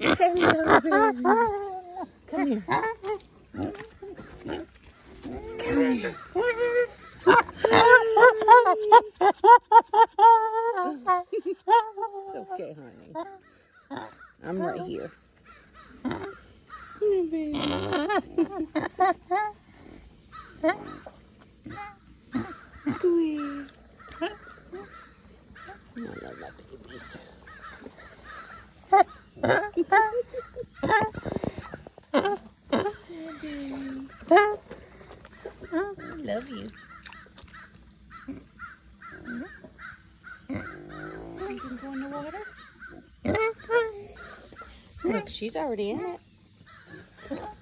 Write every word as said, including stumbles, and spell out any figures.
Hello, baby. Come here. Come here. It's okay, honey. I'm right here. Come here, baby. Go here. I love my babies. I love you. You can go in the water? Look, she's already in it.